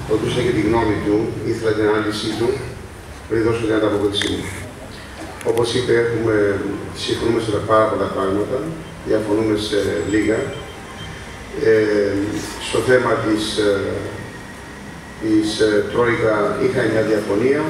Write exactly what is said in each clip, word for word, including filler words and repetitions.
ρωτούσα και τη γνώμη του, ήθελα την ανάλυση του, πριν δώσω την ανταπόκρισή μου. Όπως είπε, έχουμε, συμφωνούμε σε πάρα πολλά πράγματα, διαφωνούμε σε λίγα. Ε, στο θέμα της, της Τρόικα είχα μια διαφωνία,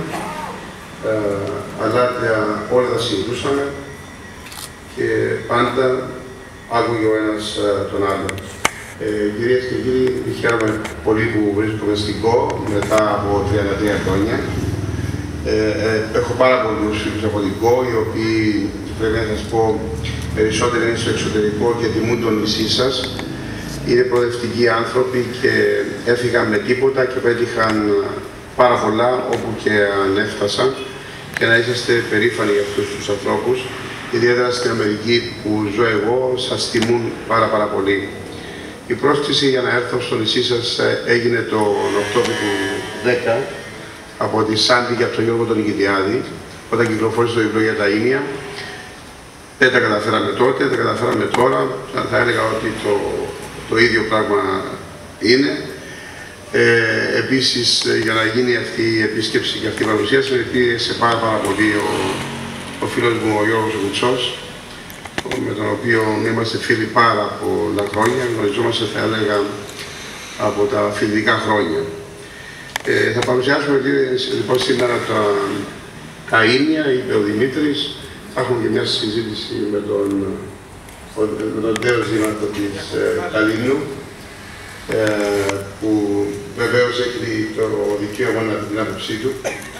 ε, αλλά όλα τα συζητούσαμε και πάντα άκουγε ο ένας τον άλλον. Ε, κυρίες και κύριοι, χαίρομαι πολύ που βρίσκομαι στην ΚΟ μετά από τριάντα τρία χρόνια. Ε, ε, έχω πάρα πολλούς φίλους από την ΚΟ, οι οποίοι πρέπει να σας πω περισσότερο είναι στο εξωτερικό και τιμούν το νησί σας. Είναι προοδευτικοί άνθρωποι και έφυγαν με τίποτα και πέτυχαν πάρα πολλά όπου και αν έφτασαν, και να είσαστε περήφανοι για αυτούς τους ανθρώπους. Ιδιαίτερα στην Αμερική που ζω εγώ, σας τιμούν πάρα πάρα πολύ. Η πρόσκληση για να έρθω στο νησί σας έγινε τον Οκτώβριο του δέκα από τη Σάντι και από τον Γιώργο τον Νικητιάδη, όταν κυκλοφόρησε το βιβλίο για τα ίνια. Δεν τα καταφέραμε τότε, δεν τα καταφέραμε τώρα. Θα έλεγα ότι το, το ίδιο πράγμα είναι. Ε, επίσης, για να γίνει αυτή η επίσκεψη και αυτή η παρουσίαση, με πίεσε πάρα, πάρα πολύ ο, ο φίλος μου ο Γιώργος Κουτσός, με τον οποίο είμαστε φίλοι πάρα πολλά χρόνια, γνωριζόμαστε, θα έλεγα, από τα φιλικά χρόνια. Ε, θα παρουσιάσουμε λοιπόν σήμερα τα, τα ίνια, είπε ο Δημήτρης. Θα έχουμε και μια συζήτηση με τον, με τον τέρος δήμαρχο της ε, Καλίνου, ε, που βεβαίως έχει το δικαίωμα να την άποψή του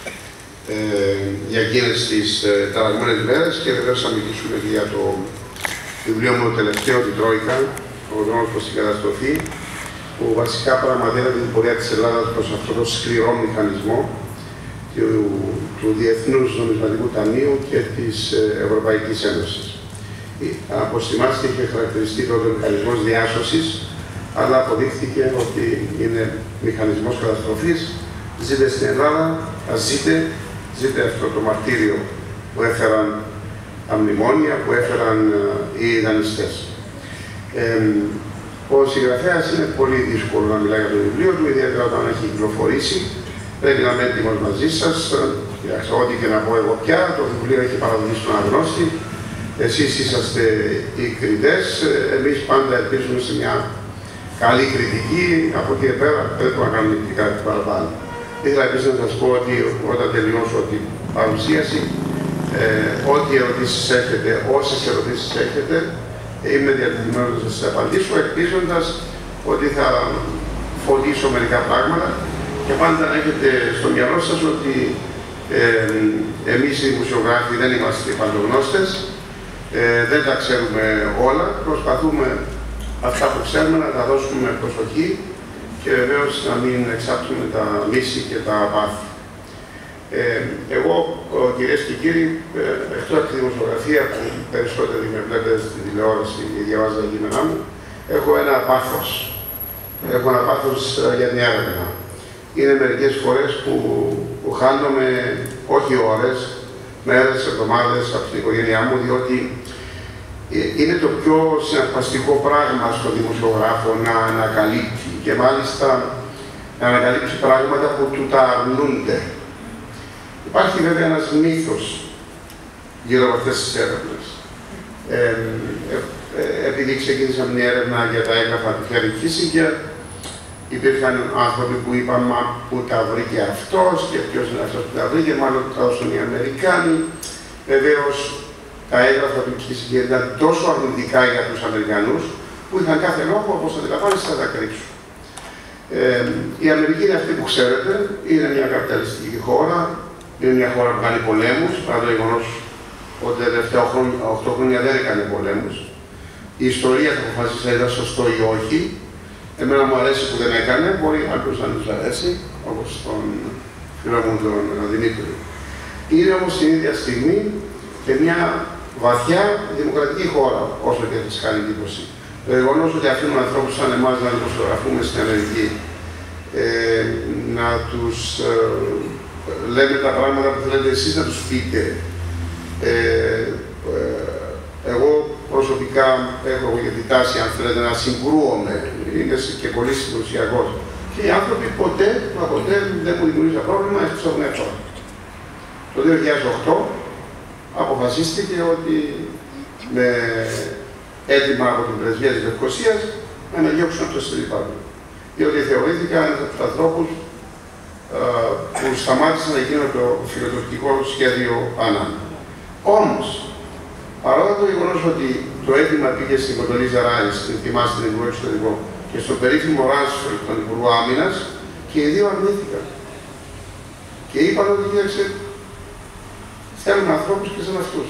ε, για εκείνες τις ε, ταραγμένες μέρες, και βεβαίως θα μιλήσουμε και για το βιβλίο μου το τελευταίο, την Τρόικα, ο δρόμος προς την καταστροφή, που βασικά πραγματεύεται την πορεία της Ελλάδας προς αυτό το σκληρό μηχανισμό του, του Διεθνούς Νομισματικού Ταμείου και της Ευρωπαϊκής Ένωσης. Από θυμάστε, είχε χαρακτηριστεί τότε ο μηχανισμός διάσωσης, αλλά αποδείχθηκε ότι είναι μηχανισμός καταστροφής. Ζείτε στην Ελλάδα, ας ζείτε, ζείτε αυτό το μαρτύριο που έφεραν τα μνημόνια, που έφεραν οι δανειστές. Ε, ο συγγραφέας είναι πολύ δύσκολο να μιλάει για το βιβλίο του, ιδιαίτερα όταν έχει κυκλοφορήσει. Πρέπει να είμαι έτοιμος μαζί σας. Ό,τι και να πω εγώ πια, το βιβλίο έχει παραδοθεί στον αγνώστη. Εσείς είσαστε οι κριτές. Εμείς πάντα ελπίζουμε σε μια καλή κριτική. Από εκεί πέρα πρέπει να κάνουμε και κάτι παραπάνω. Ήθελα επίσης να σας πω ότι όταν τελειώσω την παρουσίαση, ε, ό,τι ερωτήσεις έχετε, όσες ερωτήσεις έχετε, είμαι διατεθειμένος να σας απαντήσω, ελπίζοντας ότι θα φωτίσω μερικά πράγματα. Και πάντα να έχετε στο μυαλό σας ότι ε, εμείς οι δημοσιογράφοι δεν είμαστε παντογνώστες, ε, δεν τα ξέρουμε όλα, προσπαθούμε αυτά που ξέρουμε να τα δώσουμε προσοχή και βεβαίως να μην εξάπτουμε τα μίση και τα πάθη. Ε, εγώ, κυρίες και κύριοι, ε, εκτός από τη δημοσιογραφία που περισσότεροι με βλέπετε στην τηλεόραση ή διαβάζετε τα κείμενά μου, έχω ένα πάθος. Έχω ένα πάθος για την έρευνα. Είναι μερικές φορές που, που χάνομαι όχι ώρες, μέρες, εβδομάδες από την οικογένειά μου, διότι είναι το πιο συναρπαστικό πράγμα στο δημοσιογράφο να ανακαλύπτει, και μάλιστα να ανακαλύψει πράγματα που του τα αρνούνται. Υπάρχει βέβαια ένας μύθος γύρω από αυτές τις έρευνες. Ε, ε, ε, επειδή ξεκίνησα μια έρευνα για τα έγγραφα του Χένρι Κίσινγκερ, υπήρχαν άνθρωποι που είπαν μα που τα βρήκε αυτός και ποιος είναι αυτός που τα βρήκε, μάλλον τα δώσουν οι Αμερικάνοι. Βεβαίως τα έγγραφα του Κίσινγκερ ήταν τόσο αρνητικά για τους Αμερικανούς που είχαν κάθε λόγο, όπως αντιλαμβάνεστε, να τα κρύψουν. Ε, η Αμερική είναι αυτή που ξέρετε, είναι μια καπιταλιστική χώρα, είναι μια χώρα που κάνει πολέμους, παρά το γεγονός ότι τα τελευταία οκτώ χρόνια δεν έκανε πολέμους. Η ιστορία θα αποφασίσει αν ήταν σωστό ή όχι. Εμένα μου αρέσει που δεν έκανε, μπορεί άλλους να τους αρέσει, όπως τον φίλο μου τον Δημήτρη. Είναι όμως την ίδια στιγμή και μια βαθιά δημοκρατική χώρα, όσο και της κάνει εντύπωση. Το γεγονός ότι αφήνουν ανθρώπους σαν εμάς να δημοσιογραφούμε στην Αμερική, ε, να τους ε, λέμε τα πράγματα που θέλετε εσείς να τους πείτε. Ε, ε, εγώ προσωπικά έχω και τη τάση, αν θέλετε, να συγκρούομαι, είναι και πολύ συντροσιακός Και οι άνθρωποι ποτέ, μα ποτέ δεν μου δημιουργήσαν πρόβλημα εκτός από τον εαυτό. Το δύο χιλιάδες οκτώ αποφασίστηκε ότι με έτοιμα από την πρεσβεία της Λευκωσίας να με διώξουν από το Στυλιπάδο. Διότι θεωρήθηκαν από τους ανθρώπους που σταμάτησαν να γίνουν το φιλοτουρκικό σχέδιο Άννα. Όμως, παρόλο το γεγονός ότι το αίτημα πήγε στην Κοντολίζα Ράις, την θυμάστε την Υπουργό Εξωτερικό, και στο περίφημο Ράσφελ, τον Υπουργό Άμυνας, και οι δύο αρνήθηκαν. Και είπαν ότι κοίταξε, θέλουμε ανθρώπους και σαν αυτούς.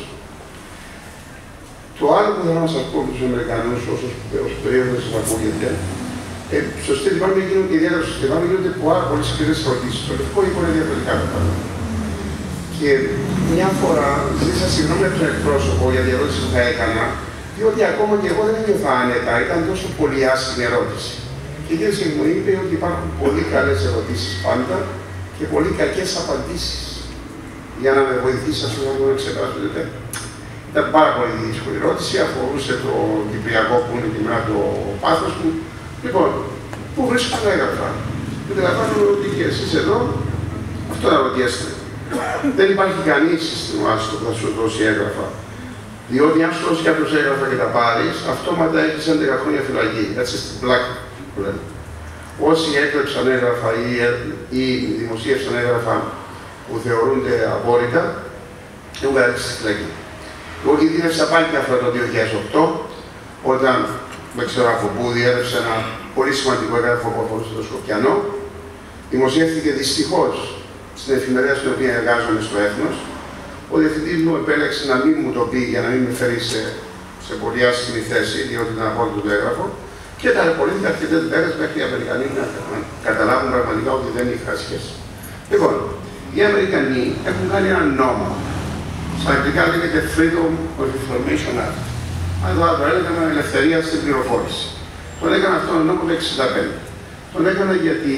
Το άλλο που θέλω να σας πω από τους Αμερικανούς, όσο περίοδο σας ακούγεται, ε, στο Στυλιπάδο γίνονται, ιδιαίτερα στο Στυλιπάδο γίνονται πάρα πολύ σκληρές ερωτήσεις. Το λευκό είναι πολύ διαφορετικά τα πράγματα. Και μια φορά ζήτησα συγγνώμη από τον εκπρόσωπο για την ερώτηση που θα έκανα, διότι ακόμα και εγώ δεν ένιωθα άνετα, ήταν τόσο πολύ άσχημη ερώτηση. Και εκείνος μου είπε ότι υπάρχουν πολύ καλές ερωτήσεις πάντα και πολύ κακές απαντήσεις για να με βοηθήσει ας πούμε, να το εξετάσω. Ήταν πάρα πολύ δύσκολη ερώτηση, αφορούσε το Κυπριακό που είναι και μέρα το πάθος μου. Λοιπόν, πού βρίσκω τα έγγραφα. Και καταλαβαίνω ότι και εσείς εδώ αυτό να ρωτήσετε. Δεν υπάρχει κανείς στην ΟΑΣΤΟ που θα σου δώσει έγγραφα. Διότι αν σου δώσει κάποιος έγγραφα και τα πάρεις, αυτόματα έχεις έντεκα χρόνια φυλακή. Έτσι στην πλάκα που λέμε. Όσοι έκλεψαν έγγραφα ή, ή δημοσίευσαν έγγραφα που θεωρούνται απόρριτα, έχουν καταλήξει στη φυλακή. Εγώ κινδύνευσα πάλι και αυτό το δύο χιλιάδες οκτώ, όταν δεν ξέρω από πού διέρευσε ένα πολύ σημαντικό έγγραφο που αφορούσε το Σκοπιανό. Δημοσιεύτηκε δυστυχώς στην εφημερίδα στην οποία εργάζομαι στο Έθνος. Ο διευθυντής μου επέλεξε να μην μου το πει για να μην με φέρει σε, σε πολύ άσχημη θέση, διότι ήταν απόλυτο το έγγραφο. Και ταλαιπωρήθηκα αρκετές μέρες μέχρι οι Αμερικανοί να καταλάβουν πραγματικά ότι δεν είχα σχέση. Λοιπόν, οι Αμερικανοί έχουν κάνει έναν νόμο. Στα αγγλικά λέγεται Freedom of Information Act. Εδώ το έλεγαν ελευθερία στην πληροφόρηση. Τον έκανα αυτόν τον νόμο το εξήντα πέντε. Τον έκανα γιατί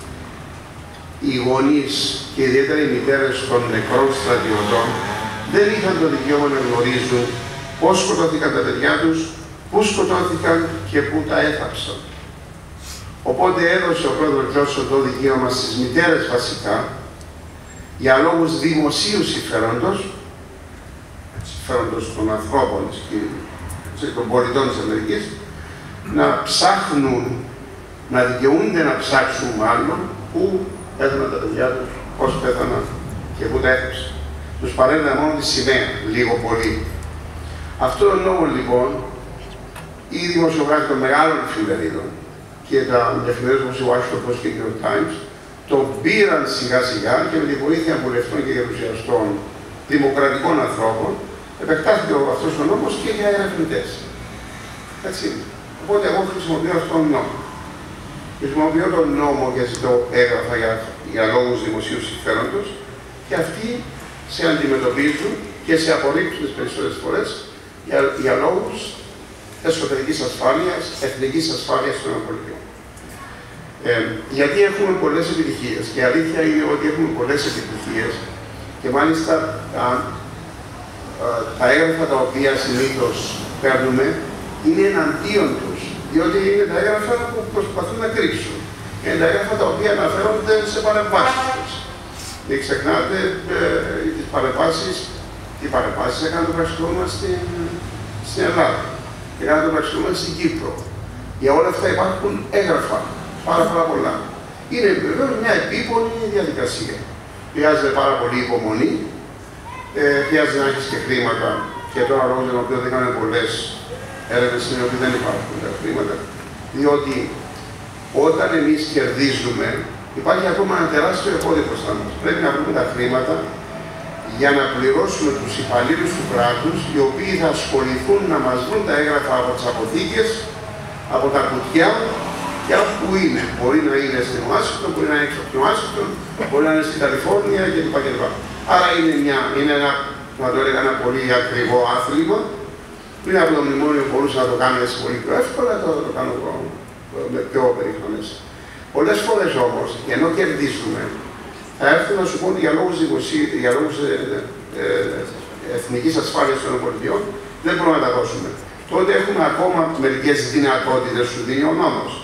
οι γονείς και ιδιαίτερα οι μητέρες των νεκρών στρατιωτών δεν είχαν το δικαίωμα να γνωρίζουν πώς σκοτώθηκαν τα παιδιά τους, πού σκοτώθηκαν και πού τα έθαψαν. Οπότε έδωσε ο πρόεδρος Τζόνσον το δικαίωμα στις μητέρες βασικά, για λόγους δημοσίου συμφέροντος, συμφέροντος των ανθρώπων και των πολιτών της Αμερικής, να ψάχνουν, να δικαιούνται να ψάξουν μάλλον πού πέθαναν τα παιδιά τους, πώς πέθαναν και πού τα έθεψαν. Τους παρέμειναν μόνο τη σημαία, λίγο πολύ. Αυτό το νόμο λοιπόν, οι δημοσιογράφοι των μεγάλων εφημερίδων και τα εφημερίδες όπως η Washington Post και η New York Times, τον πήραν σιγά σιγά και με τη βοήθεια βουλευτών και γερουσιαστών δημοκρατικών ανθρώπων, επεκτάθηκε αυτός ο νόμος και για ερευνητές. Έτσι. Οπότε εγώ χρησιμοποιώ αυτόν τον νόμο. Χρησιμοποιώ τον νόμο και ζητώ έγγραφα για, για λόγους δημοσίου συμφέροντος και αυτοί σε αντιμετωπίζουν και σε απορρίπτουν τις περισσότερες φορές για, για λόγους εσωτερικής ασφάλειας, εθνικής ασφάλειας των ΗΠΑ. Ε, γιατί έχουμε πολλές επιτυχίες και η αλήθεια είναι ότι έχουμε πολλές επιτυχίες και μάλιστα τα, τα έγγραφα τα οποία συνήθως παίρνουμε είναι εναντίον τους, διότι είναι τα έγγραφα που προσπαθούν να κρύψουν. Είναι τα έγγραφα τα οποία αναφέρονται σε παρεμβάσεις τους. Μην ξεχνάτε ε, τις παρεμβάσεις, τι παρεμβάσεις έκανε το πραξικόπημα στην, στην Ελλάδα, έκανε το πραξικόπημα στην Κύπρο. Για όλα αυτά υπάρχουν έγγραφα, πάρα, πάρα πολλά. Είναι βεβαίως μια επίπονη διαδικασία. Χρειάζεται πάρα πολύ υπομονή, ε, χρειάζεται να έχεις και χρήματα, και τώρα λόγω για τον οποίο δεν κάνουμε πολλές έρευνες είναι ότι δεν υπάρχουν τα χρήματα, διότι όταν εμείς κερδίζουμε, υπάρχει ακόμα ένα τεράστιο εμπόδιο μπροστά μας. Πρέπει να βρούμε τα χρήματα για να πληρώσουμε τους υπαλλήλους του κράτους, οι οποίοι θα ασχοληθούν να μας βρουν τα έγγραφα από τις αποθήκες, από τα κουτιά και από που είναι. Μπορεί να είναι στην Ουάσιγκτον, μπορεί να είναι έξω από την Ουάσιγκτον, μπορεί να είναι στην Καλιφόρνια κλπ. Άρα είναι, μια, είναι ένα, να το έλεγα, ένα πολύ ακριβό άθλημα. Πριν από το μνημόνιο μπορούσα να το κάνω έτσι πολύ πιο εύκολα, τώρα το κάνω με πιο περίφημες. Πολλές φορές όμως, ενώ κερδίζουμε, θα έρθουν να σου πούνε για λόγους, δημοσί... για λόγους ε, ε, ε, εθνικής ασφάλειας των ΗΠΑ, δεν μπορούμε να τα δώσουμε. Τότε έχουμε ακόμα μερικές δυνατότητες σου δίνει ο νόμος.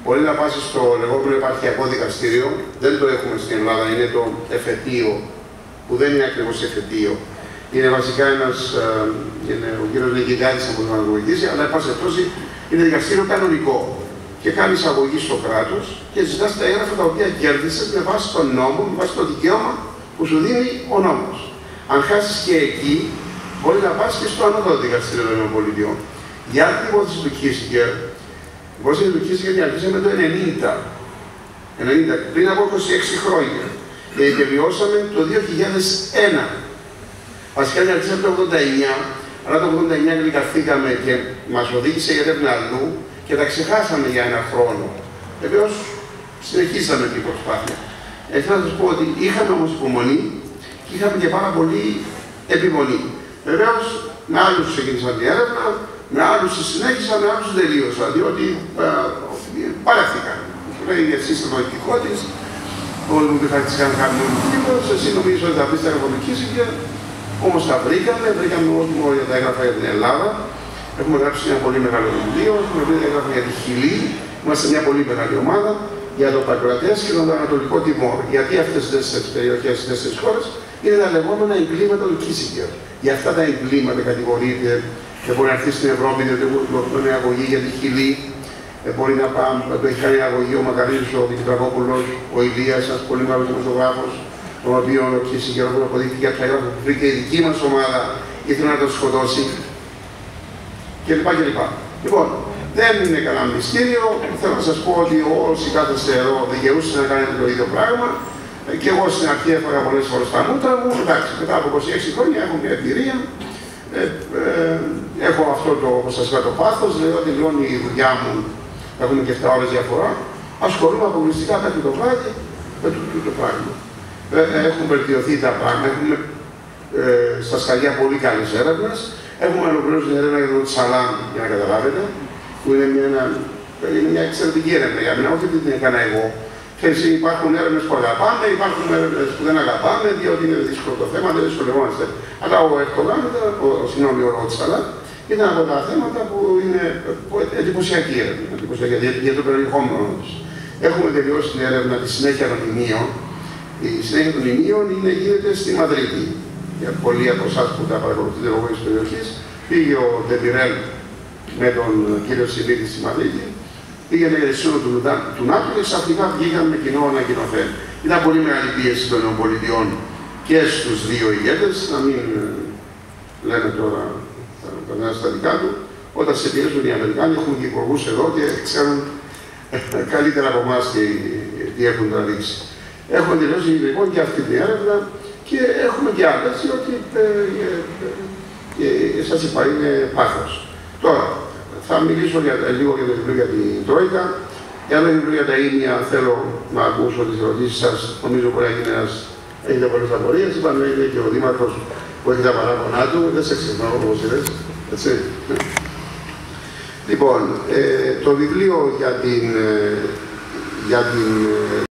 Μπορεί να πάσει στο λεγόμενο επαρχιακό δικαστήριο, δεν το έχουμε στην Ελλάδα, είναι το εφετείο, που δεν είναι ακριβώς εφετείο. Είναι βασικά ένας, είναι ο κύριος Νικητάκης που θα μας βοηθήσει, αλλά εν πάση περιπτώσει είναι δικαστήριο κανονικό. Και κάνει εισαγωγή στο κράτος και ζητά τα έγγραφα τα οποία κέρδισε με βάση τον νόμο, με βάση το δικαίωμα που σου δίνει ο νόμος. Αν χάσει και εκεί, μπορεί να πας και στο ανώτατο δικαστήριο των ΗΠΑ. Για την υπόθεση του Κίσιγκερ, η υπόθεση του Κίσιγκερ αρχίσαμε το ενενήντα, ενενήντα, πριν από είκοσι έξι χρόνια. Και επιβιώσαμε το δύο χιλιάδες ένα. Βασικά αρχίσαμε το ογδόντα εννιά, αλλά το ογδόντα εννιά γλυκαθήκαμε και μας οδήγησε για έρευνα αλλού και τα ξεχάσαμε για ένα χρόνο. Βεβαίως, συνεχίσαμε την προσπάθεια. Ε, θέλω να σας πω ότι είχαμε όμως υπομονή και είχαμε και πάρα πολύ επιμονή. Βεβαίως, με άλλους ξεκίνησαν την έρευνα, με άλλους συνέχισαν, με άλλους τελείωσαν, διότι παρέχθηκαν. Λέει η εσύ στρατιωτικό της, όλοι μου είχαν κάνει μόνιμο εσύ νομίζω ότι θα βρεις τα έγγραφα του Κίσιγκερ, όμως τα βρήκαμε, βρήκαμε όχι μόνο για τα έγγραφα για την Ελλάδα. Έχουμε γράψει ένα πολύ μεγάλο βιβλίο, έχουμε βρει έγγραφα για τη Χιλή, είμαστε μια πολύ μεγάλη ομάδα για το Παγκρατές και τον Ανατολικό Τιμόρ. Γιατί αυτές τις τέσσερις περιοχές, τις τέσσερις χώρες, είναι τα λεγόμενα εγκλήματα του Κίσιγκερ. Για αυτά τα εγκλήματα κατηγορείται, δεν μπορεί να έρθει στην Ευρώπη, διότι έχουν αγωγή για τη Χιλή. Δεν μπορεί να πάμε, το έχει κάνει αγωγή ο Μακαρίζος, ο Δικητρακόπουλος, ο Ηλίας, ένας πολύ μεγάλος δημοσιογράφος, τον οποίο ο Κίσιγκερ αποδείχθηκε από τα έγγραφα που βρήκε η δική μας ομάδα, ήθελε να τον σκοτώσει. κλπ. κλπ. Λοιπόν, δεν είναι κανένα μυστήριο. Θέλω να σας πω ότι όσοι κάθεστε εδώ δικαιούστε να κάνετε το ίδιο πράγμα. Και εγώ στην αρχή έφαγα πολλές φορές τα μούτρα μου. Εντάξει, μετά από είκοσι έξι χρόνια έχω μια εμπειρία. Ε, ε, έχω αυτό το, όπως σας είπα, το πάθος, δηλαδή ότι τελειώνει η δουλειά μου, έχουμε και επτά ώρες διαφορά. Ασχολούμαι αποκλειστικά μέχρι το βράδυ με το, το, το πράγμα. Ε, έχουν βελτιωθεί τα πράγματα. Έχουμε ε, στα σκαλιά πολύ καλές έρευνες. Έχουμε ολοκληρώσει την έρευνα για τον Σαλάμ, για να καταλάβετε, που είναι μια, είναι μια εξαιρετική έρευνα για μένα, όχι ότι την έκανα εγώ. Ξέρεις, υπάρχουν έρευνες που αγαπάμε, υπάρχουν έρευνες που δεν αγαπάμε, διότι είναι δύσκολο το θέμα, δεν δυσκολευόμαστε. Αλλά ο Ερτογάνητα, ο, συγγνώμη, ο Σαλάμ, ήταν από τα θέματα που είναι εντυπωσιακή έρευνα, εντυπωσιακή, για, για το περιεχόμενο της. Έχουμε τελειώσει την έρευνα τη συνέχεια των ημείων. Η συνέχεια των ημείων είναι, γίνεται στη Μαδρίτη. Για πολλοί από εσάς που τα παρακολουθείτε λόγω της περιοχής, πήγε ο Ντεμπιρέλ με τον κύριο Σιμίδη στη Μαδρίτη, πήγαινε για τη σύνοδο του, του ΝΑΤΟ και ξαφνικά βγήκαν με κοινό ανακοινωθέν. Ήταν πολύ μεγάλη πίεση των ΗΠΑ και στους δύο ηγέτες, να μην λένε τώρα τα νέα στα δικά του, όταν σε πιέζουν οι Αμερικάνοι, έχουν και υπουργούς εδώ και ξέρουν καλύτερα από εμάς τι έχουν τραβήξει. Έχουμε τελειώσει λοιπόν και αυτή την έρευνα. Και έχουμε και άλλες, διότι ε, ε, ε, σας είπα, είναι πάθος. Τώρα, θα μιλήσω για, λίγο για το βιβλίο για την Τρόικα. Για το βιβλίο για τα ίμια θέλω να ακούσω τις ερωτήσεις σας. Νομίζω μπορεί να γίνει ένας, έχετε πολλές απορίες. Είπαμε, είναι και ο Δήμαρχος που έχει τα παράπονά του. Δεν σε ξεχνάω όπως είδες. Έτσι. Λοιπόν, ε, το βιβλίο για την, ε, για την